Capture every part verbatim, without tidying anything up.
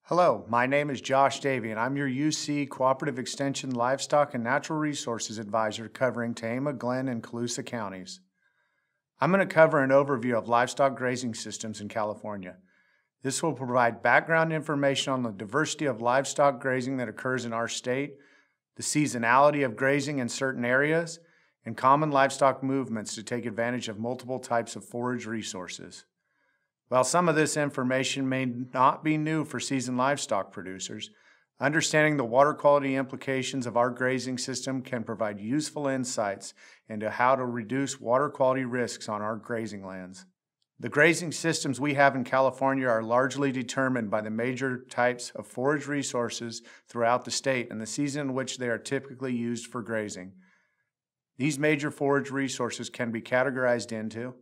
Hello, my name is Josh Davy, and I'm your U C Cooperative Extension Livestock and Natural Resources Advisor covering Tehama, Glenn, and Colusa counties. I'm going to cover an overview of livestock grazing systems in California. This will provide background information on the diversity of livestock grazing that occurs in our state, the seasonality of grazing in certain areas, and common livestock movements to take advantage of multiple types of forage resources. While some of this information may not be new for seasoned livestock producers, understanding the water quality implications of our grazing system can provide useful insights into how to reduce water quality risks on our grazing lands. The grazing systems we have in California are largely determined by the major types of forage resources throughout the state and the season in which they are typically used for grazing. These major forage resources can be categorized into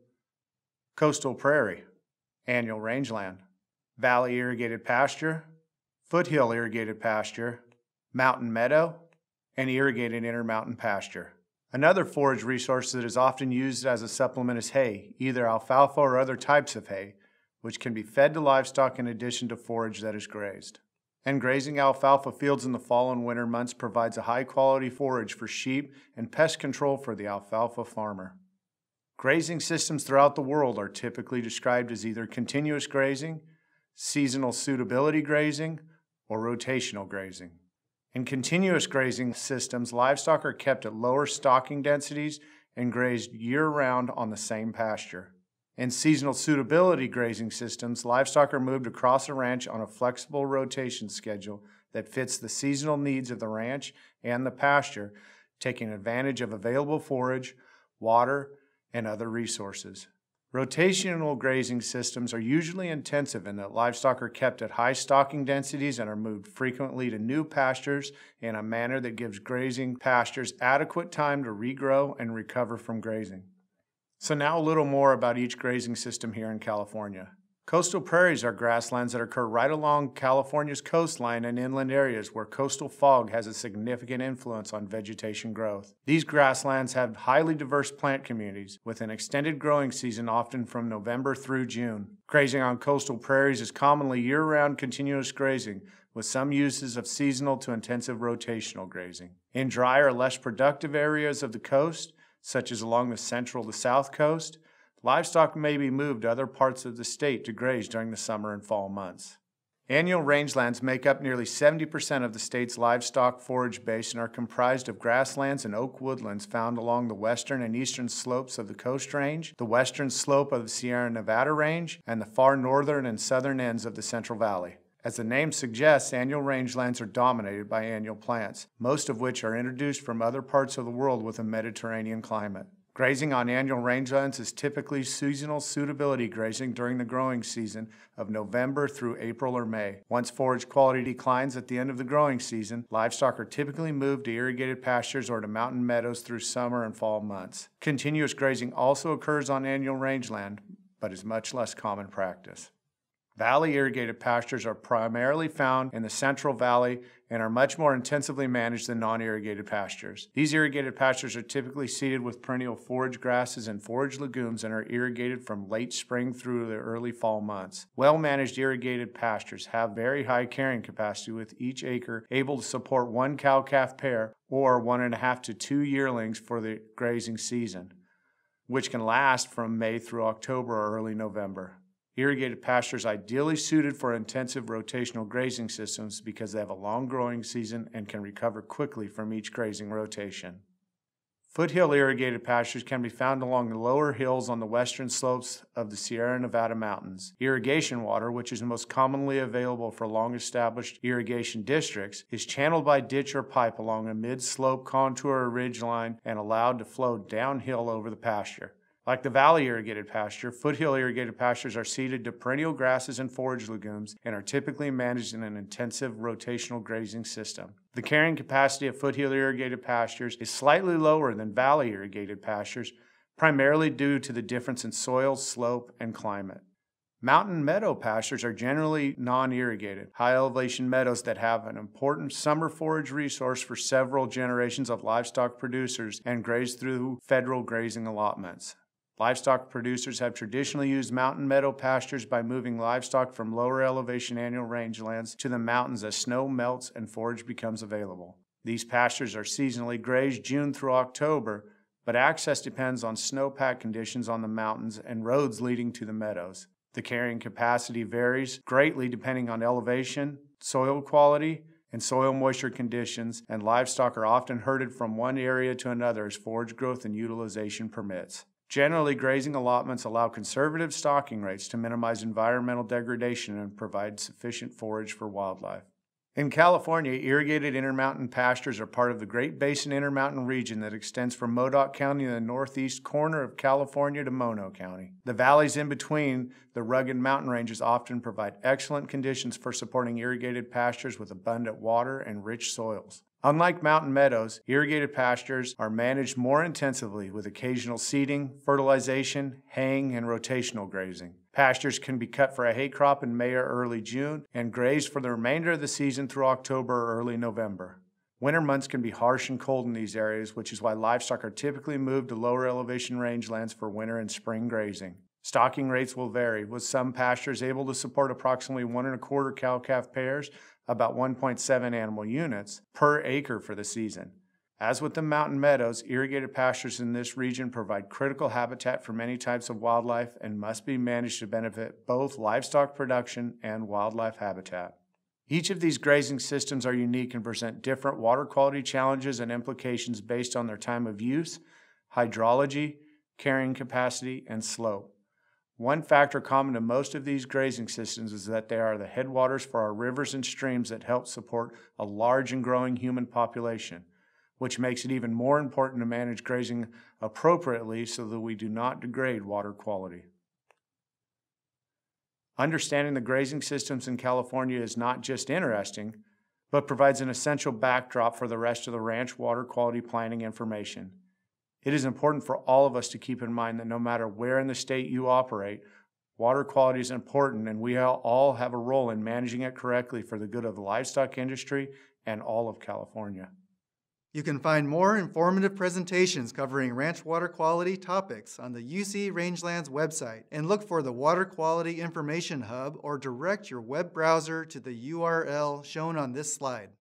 coastal prairie, annual rangeland, valley irrigated pasture, foothill irrigated pasture, mountain meadow, and irrigated intermountain pasture. Another forage resource that is often used as a supplement is hay, either alfalfa or other types of hay, which can be fed to livestock in addition to forage that is grazed. And grazing alfalfa fields in the fall and winter months provides a high-quality forage for sheep and pest control for the alfalfa farmer. Grazing systems throughout the world are typically described as either continuous grazing, seasonal suitability grazing, or rotational grazing. In continuous grazing systems, livestock are kept at lower stocking densities and grazed year-round on the same pasture. In seasonal suitability grazing systems, livestock are moved across a ranch on a flexible rotation schedule that fits the seasonal needs of the ranch and the pasture, taking advantage of available forage, water, and other resources. Rotational grazing systems are usually intensive in that livestock are kept at high stocking densities and are moved frequently to new pastures in a manner that gives grazing pastures adequate time to regrow and recover from grazing. So now a little more about each grazing system here in California. Coastal prairies are grasslands that occur right along California's coastline and inland areas where coastal fog has a significant influence on vegetation growth. These grasslands have highly diverse plant communities with an extended growing season often from November through June. Grazing on coastal prairies is commonly year-round continuous grazing with some uses of seasonal to intensive rotational grazing. In dry or less productive areas of the coast, such as along the central to south coast, livestock may be moved to other parts of the state to graze during the summer and fall months. Annual rangelands make up nearly seventy percent of the state's livestock forage base and are comprised of grasslands and oak woodlands found along the western and eastern slopes of the Coast Range, the western slope of the Sierra Nevada Range, and the far northern and southern ends of the Central Valley. As the name suggests, annual rangelands are dominated by annual plants, most of which are introduced from other parts of the world with a Mediterranean climate. Grazing on annual rangelands is typically seasonal suitability grazing during the growing season of November through April or May. Once forage quality declines at the end of the growing season, livestock are typically moved to irrigated pastures or to mountain meadows through summer and fall months. Continuous grazing also occurs on annual rangeland, but is much less common practice. Valley irrigated pastures are primarily found in the Central Valley and are much more intensively managed than non-irrigated pastures. These irrigated pastures are typically seeded with perennial forage grasses and forage legumes and are irrigated from late spring through the early fall months. Well-managed irrigated pastures have very high carrying capacity, with each acre able to support one cow-calf pair or one and a half to two yearlings for the grazing season, which can last from May through October or early November. Irrigated pastures are ideally suited for intensive rotational grazing systems because they have a long growing season and can recover quickly from each grazing rotation. Foothill irrigated pastures can be found along the lower hills on the western slopes of the Sierra Nevada mountains. Irrigation water, which is most commonly available for long-established irrigation districts, is channeled by ditch or pipe along a mid-slope contour or ridge line and allowed to flow downhill over the pasture. Like the valley irrigated pasture, foothill irrigated pastures are seeded to perennial grasses and forage legumes and are typically managed in an intensive rotational grazing system. The carrying capacity of foothill irrigated pastures is slightly lower than valley irrigated pastures, primarily due to the difference in soil, slope, and climate. Mountain meadow pastures are generally non-irrigated, high-elevation meadows that have an important summer forage resource for several generations of livestock producers and graze through federal grazing allotments. Livestock producers have traditionally used mountain meadow pastures by moving livestock from lower elevation annual rangelands to the mountains as snow melts and forage becomes available. These pastures are seasonally grazed June through October, but access depends on snowpack conditions on the mountains and roads leading to the meadows. The carrying capacity varies greatly depending on elevation, soil quality, and soil moisture conditions, and livestock are often herded from one area to another as forage growth and utilization permits. Generally, grazing allotments allow conservative stocking rates to minimize environmental degradation and provide sufficient forage for wildlife. In California, irrigated intermountain pastures are part of the Great Basin Intermountain region that extends from Modoc County in the northeast corner of California to Mono County. The valleys in between the rugged mountain ranges often provide excellent conditions for supporting irrigated pastures with abundant water and rich soils. Unlike mountain meadows, irrigated pastures are managed more intensively with occasional seeding, fertilization, haying, and rotational grazing. Pastures can be cut for a hay crop in May or early June and grazed for the remainder of the season through October or early November. Winter months can be harsh and cold in these areas, which is why livestock are typically moved to lower elevation rangelands for winter and spring grazing. Stocking rates will vary, with some pastures able to support approximately one and a quarter cow-calf pairs, about one point seven animal units, per acre for the season. As with the mountain meadows, irrigated pastures in this region provide critical habitat for many types of wildlife and must be managed to benefit both livestock production and wildlife habitat. Each of these grazing systems are unique and present different water quality challenges and implications based on their time of use, hydrology, carrying capacity, and slope. One factor common to most of these grazing systems is that they are the headwaters for our rivers and streams that help support a large and growing human population, which makes it even more important to manage grazing appropriately so that we do not degrade water quality. Understanding the grazing systems in California is not just interesting, but provides an essential backdrop for the rest of the ranch water quality planning information. It is important for all of us to keep in mind that no matter where in the state you operate, water quality is important and we all have a role in managing it correctly for the good of the livestock industry and all of California. You can find more informative presentations covering ranch water quality topics on the U C Rangelands website, and look for the Water Quality Information Hub or direct your web browser to the U R L shown on this slide.